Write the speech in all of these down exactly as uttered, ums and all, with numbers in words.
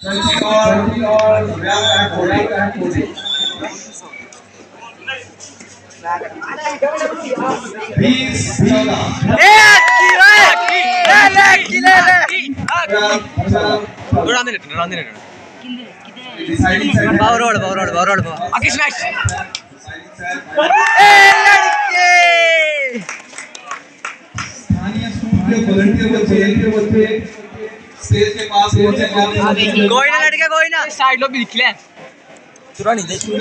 बावरोड बावरोड बावरोड अक्की smash stage के पास कोई ना लड़के कोई ना साइड लो भी दिख ले पुरानी देख अब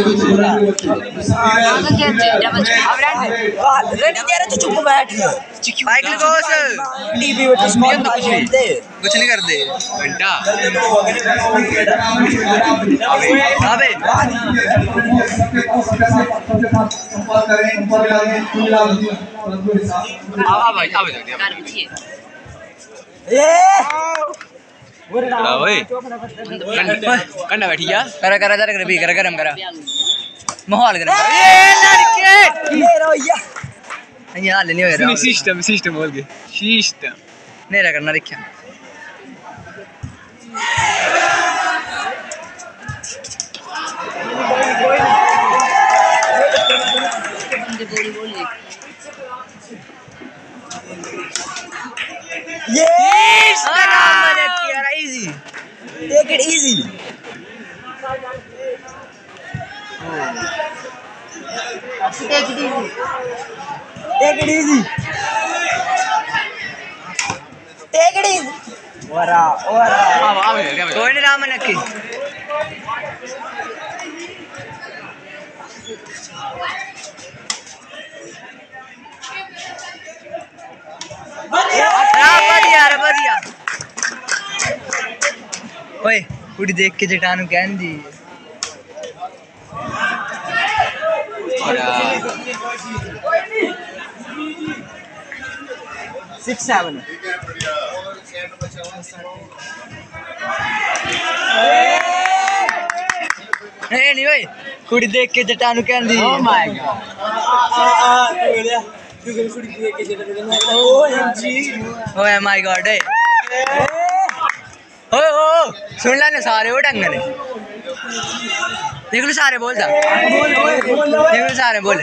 रेडी दे रहे तो चुप बैठ बाइक लगोस टीवी पे स्मार्ट खेलते कुछ नहीं कर दे घंटा अबे आ भाई आ भाई ए ओए कंडा बैठी जा करा करा जरा भी करा गरम करा माहौल गरम करा ये लड़के ले रो या ये हाल नहीं हो रहा सिस्टम सिस्टम बोल के सिस्टम नेरा करना देखिया ये easy take it easy take it easy take it easy take it easy ora ora कोई नहीं रामन अक्की बढ़िया बढ़िया ओए कुड़ी देख के जटानु कहंदी six seven नहीं नहीं ओए कुड़ी देख के जटानु कहंदी oh my god आ आ तू कुड़ी देख के जटानु ओ एम जी ओए माय गॉड ए ओ ओ सुन ले ना सारे वो ढंग ने देख लो सारे बोल जा देख लो सारे बोले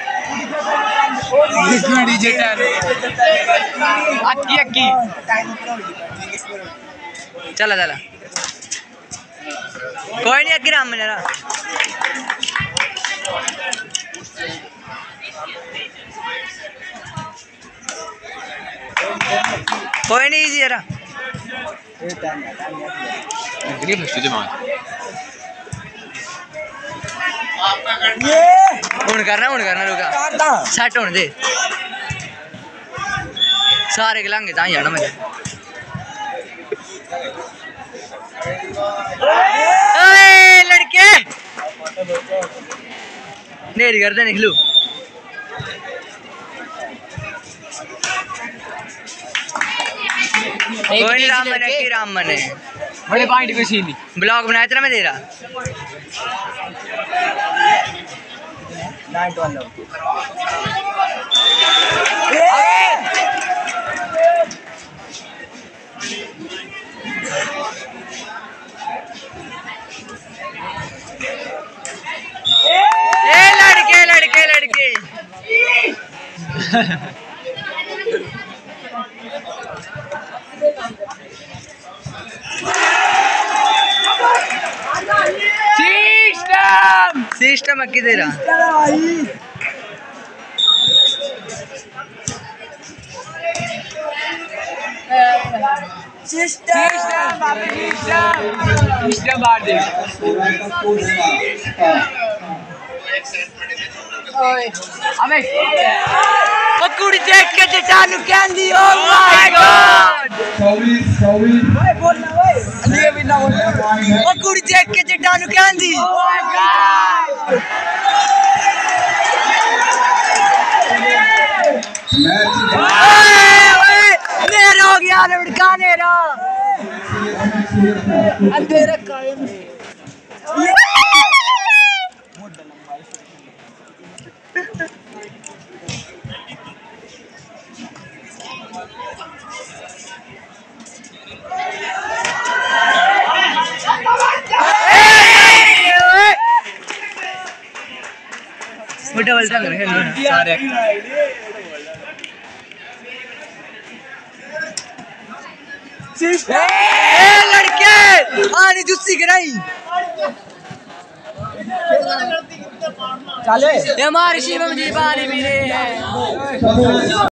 डीजे अक्की अक्की चला चला कोई नहीं अक्की राम मेरा कोई नहीं इजी जरा ये फर्स्ट जमा ये हुन करना हुन करना रुका सेट होने दे सारे गलांगे तां जाना मैं ओए लड़के नेरी कर दे निकलू कोई नहीं राम मने की राम मने बड़े पॉइंट पे सीन ब्लॉग बनाया तेरा मैं दे रहा nine to one ए लड़के लड़के लड़के सिस्टम सिस्टम अक्की दे रहा सिस्टम सिस्टम बाहर दे अबे ओ कुड़ी देख के जटानु कहंदी ओ माय गॉड चौबीस चौबीस ओए बोलना ओए लिए भी ना बोलना ओ कुड़ी देख के जटानु कहंदी ओ माय गॉड ओए नेरा हो गया लड़का नेरा अंधेरा कायम वो डबल ढंग रहे हैं सारे ए लड़के आनी जुस्सी कराई चले ये हमारे शिवम जी बारी भी रहे हैं।